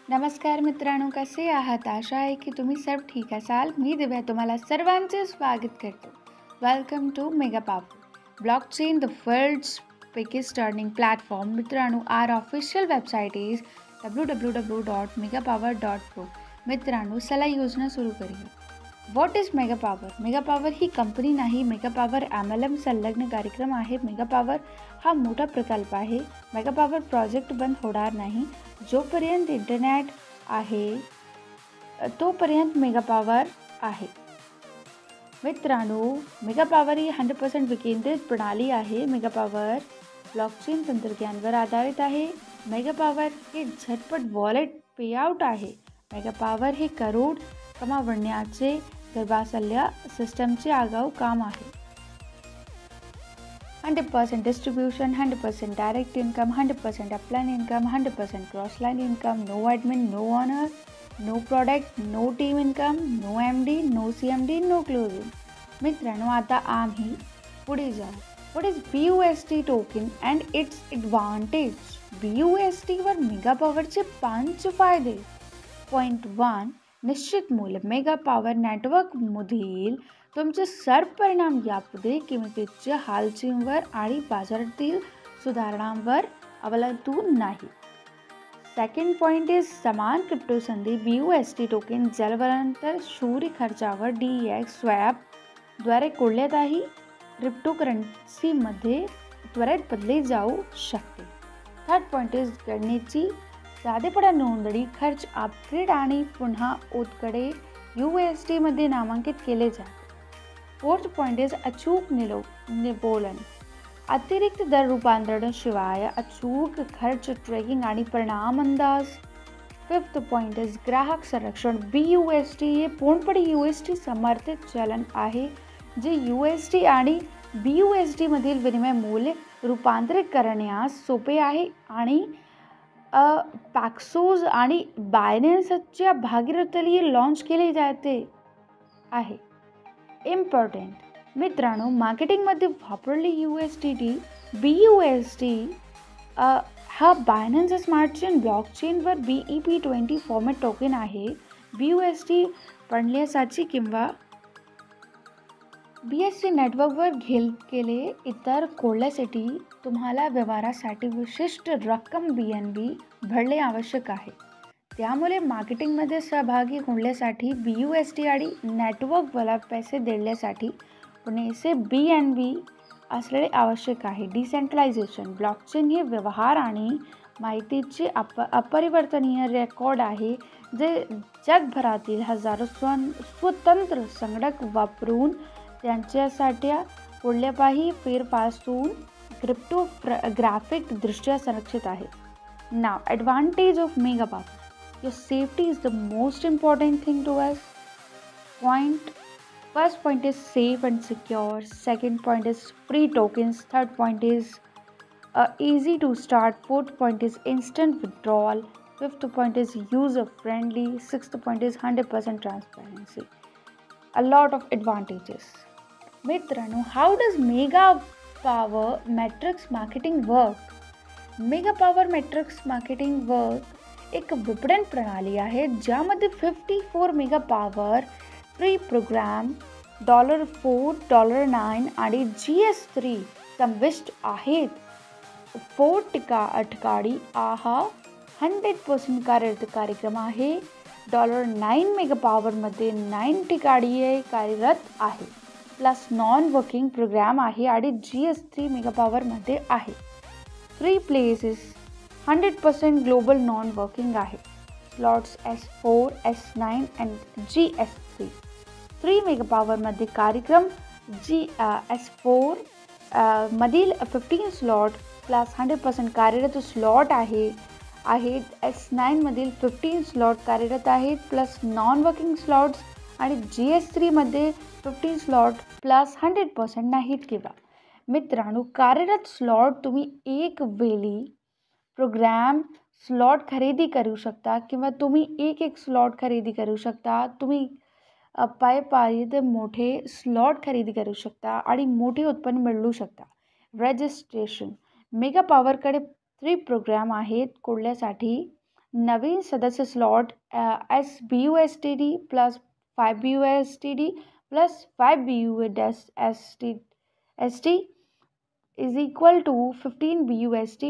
नमस्कार मित्रांनो, कसे आहात? आशा आहे की तुम्ही सर्व ठीक असाल. मी दिव्या तुम्हाला सर्वांचे स्वागत करते. Welcome to mega power blockchain, the world's biggest earning platform. मित्रांनो, our official website is www.megapower.pro. मित्रांनो, चला योजना सुरू करूया. What is mega power? Mega power ही कंपनी नाही, मेगा पॉवर MLM संलग्न कार्यक्रम आहे. मेगा पॉवर हा मोठा प्रकल्प आहे. मेगा पॉवर प्रोजेक्ट बंद होणार नाही. जोपर्यंत इंटरनेट आहे तोपर्यंत मेगा पॉवर आहे. मित्रांनो, मेगा पॉवर ही 100% विकेंद्रित प्रणाली आहे. मेगा पॉवर ब्लॉकचेन तंत्रज्ञानावर आधारित आहे. मेगा पॉवर हे झटपट वॉलेट पेआउट आहे. मेगा पॉवर हे करोड कमावण्याचे गर्भाशय सिस्टमचे आगाऊ काम आहे. 100% distribution, 100% direct income, 100% upline income, 100% cross-line income, no admin, no owner, no product, no team income, no MD, no CMD, no closing. मित्रांनो, आता आम्ही पुढे जाऊ. What is BUSD token and its advantage? BUSD वर मेगा पॉवरचे 5 फायदे. Point 1, निश्चित मूल्य. मेगा पॉवर नेटवर्कमधील तुमचे सर्व परिणाम यापुढे किमतीच्या हालचालींवर आणि बाजारातील सुधारणांवर अवलंबून नाही. सेकंड पॉइंट इज समान क्रिप्टो संधी. BUSD टोकन जलवंतर शून्य खर्चावर DEX स्वॅप द्वारे कोणत्याही क्रिप्टोकरन्सीमध्ये त्वरित बदलली जाऊ शकते. थर्ड पॉइंट इज गणनेची साधेपणा. नोंदणी खर्च, अपग्रेड आणि पुन्हा ओतकडे USD मध्ये नामांकित केले जाते. फोर्थ पॉइंट इज अचूक निबोलन. अतिरिक्त दर रूपांतरणाशिवाय अचूक खर्च ट्रॅकिंग आणि परिणाम अंदाज. फिफ्थ पॉइंट इज ग्राहक संरक्षण. BUSD हे पूर्णपणे USD समर्थित चलन आहे, जे USD आणि BUSD मधील विनिमय मूल्य रूपांतरित करण्यास सोपे आहे आणि पॅक्सोज आणि बायनान्सच्या भागीदारीने लॉन्च केले जाते आहे. इम्पॉर्टंट मित्रांनो, मार्केटिंगमध्ये वापरले USDT BUSD हा बायनान्स स्मार्ट चेन ब्लॉकचेनवर BEP20 फॉर्मॅट टोकन आहे. BUSD पडण्यासाठी किंवा BSC नेटवर्कवर केले इतर खोलण्यासाठी तुम्हाला व्यवहारासाठी विशिष्ट रक्कम BNB भरणे आवश्यक आहे. त्यामुळे मार्केटिंगमध्ये सहभागी होण्यासाठी BUSD आणि नेटवर्कला पैसे देण्यासाठी पुरेसे BNB असणे आवश्यक आहे. डिसेंट्रलायझेशन. ब्लॉकचेन हे व्यवहार आणि माहितीचे अपरिवर्तनीय रेकॉर्ड आहे, जे जगभरातील हजारो स्वतंत्र संगणक वापरून त्यांच्यासाठी कोणत्याही फेरफारापासून क्रिप्टोग्राफिक दृष्ट्या संरक्षित आहे. Now, advantage of Mega Power. Your safety is the most important thing to us. First point is safe and secure. Second point is free tokens. Third point is easy to start. Fourth point is instant withdrawal. Fifth point is user friendly. Sixth point is 100% transparency. A lot of advantages. Mitrano, how does Mega Power Matrix Marketing work? Mega power matrix marketing work एक विपणन प्रणाली आहे, ज्यामध्ये 54 mega power free programme $4, $9 आणि GS3 समाविष्ट आहेत. 4 ठिकाणी हा 100% कार्यरत कार्यक्रम आहे. $9 मेगा पॉवरमध्ये 9 ठिकाणी कार्यरत आहे, प्लस नॉन वर्किंग प्रोग्राम आहे आणि GS3 मेगा पॉवरमध्ये आहे. Free place is 100% global non working आहे. Slots S4, S9 and GS3. 3 mega पॉवरमध्ये कार्यक्रम S4 मधील 15 स्लॉट प्लस 100% कार्यरत स्लॉट आहेत. S9 मधील 15 स्लॉट कार्यरत आहेत प्लस नॉन वर्किंग स्लॉट्स आणि GS3 मध्ये 15 स्लॉट प्लस 100% नाहीत. किंवा मित्रांनो, कार्यरत स्लॉट तुम्ही एक वेळी प्रोग्राम स्लॉट खरेदी करू शकता किंवा तुम्ही एक स्लॉट खरेदी करू शकता. तुम्ही पायपायीत मोठे स्लॉट खरेदी करू शकता आणि मोठे उत्पन्न मिळवू शकता. रजिस्ट्रेशन. मेगा पॉवरकडे 3 प्रोग्राम आहेत कोणल्यासाठी नवीन सदस्य slot S B U S T D plus 5 BUSD plus 5 BUSD is equal to 15 BUSD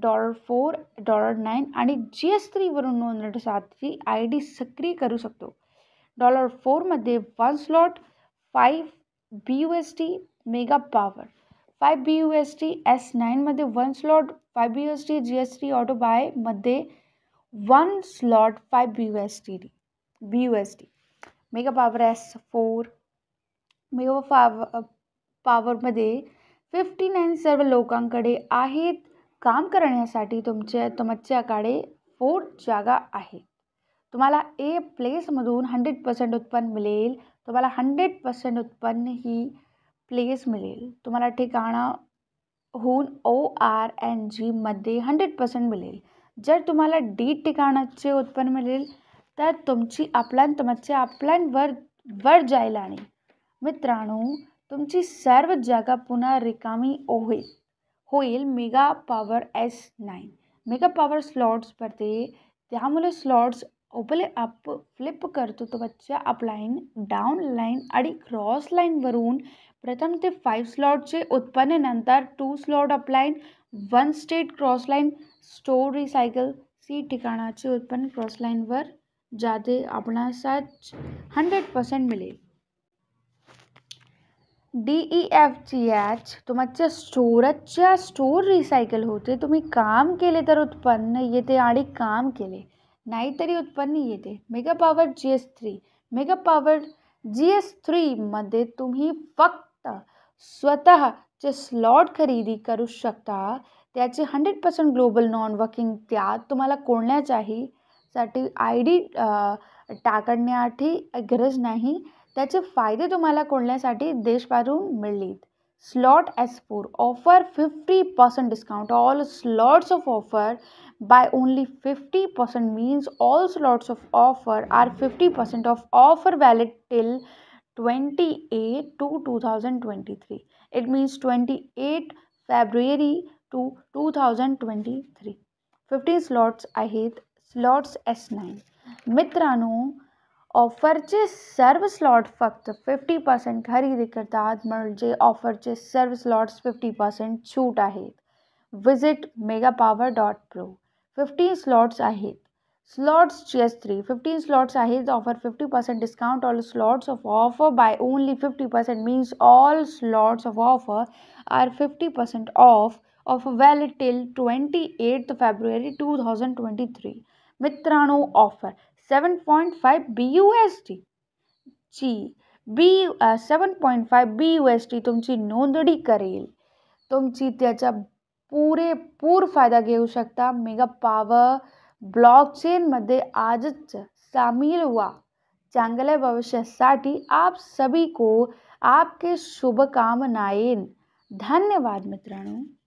$4 आणि GS3 वरून नोंदणीसाठी ID सक्रिय करू शकतो. $4 मध्ये 1 slot 5 BUSD mega power 5 BUSD S9 मध्ये 1 slot 5 BUSD GS3 auto buy मध्ये 1 slot 5 BUSD mega power S4 mega पॉवरमध्ये 59 सर्व लोकांकडे आहेत. काम करण्यासाठी तुमच्याकडे 4 जागा आहेत. तुम्हाला ए प्लेसमधून 100% उत्पन्न मिळेल. तुम्हाला 100% उत्पन्न ही प्लेस मिळेल. तुम्हाला ठिकाणाहून ORNG मध्ये 100% मिळेल. जर तुम्हाला डी ठिकाणाचे उत्पन्न मिळेल तर तुमची अपलाईन वर जाईल आणि मित्रांनो तुमची सर्व जागा पुन्हा रिकामी होईल. Mega power S9 mega power slots पडते. त्यामुळे स्लॉट्स ओपले अप फ्लिप करतो तुमच्या अपलाईन डाऊन लाईन आणि क्रॉस लाईनवरून प्रथम ते 5 स्लॉटचे उत्पन्न नंतर 2 slot upline 1 state cross line store recycle सी ठिकाणाचे उत्पन्न क्रॉस लाईनवर जाते. आपणास 100% मिळेल. DEFGH तुमच्या स्टोर रिसायकल होते. तुम्ही काम केले तर उत्पन्न येते आणि काम केले नाहीतरी उत्पन्न येते. Mega power GS3 mega power GS3 मध्ये तुम्ही फक्त स्वतःचे स्लॉट खरेदी करू शकता. त्याचे 100% ग्लोबल नॉन वर्किंग त्यात तुम्हाला कोणाच्याही ID टाकण्याची गरज नाही. त्याचे फायदे तुम्हाला कोणल्यासाठी देशभरून मिळतील. Slot S4 offer 50% discount. All slots off offer by only 50% means all slots of offer are 50% of offer valid till 28/2/2023. It means 28 February to 2023. 15 slots आहेत. स्लॉट्स S9 मित्रांनो ऑफरचे सर्व स्लॉट फक्त 50% खरेदी करतात म्हणजे ऑफरचे सर्व स्लॉट्स 50% छूट आहेत. विजिट megapower.pro 15 स्लॉट्स आहेत. स्लॉट्स GS3 15 स्लॉट्स आहेत. Offer 50% discount. All slots off offer by only 50% means all slots off offer are 50% off. Offer valid till 28 February 2023. मित्रांनो ऑफर 7.5 BUSD ची 7.5 BUSD तुमची नोंदणी करेल. तुमची त्याचा पुरेपूर फायदा घेऊ शकता. मेगा पॉवर ब्लॉकचेनमध्ये आजच सामील हुआ. चांगल्या भविष्यासाठी आप सभी को आपके शुभकामनाएं. धन्यवाद मित्रांनो.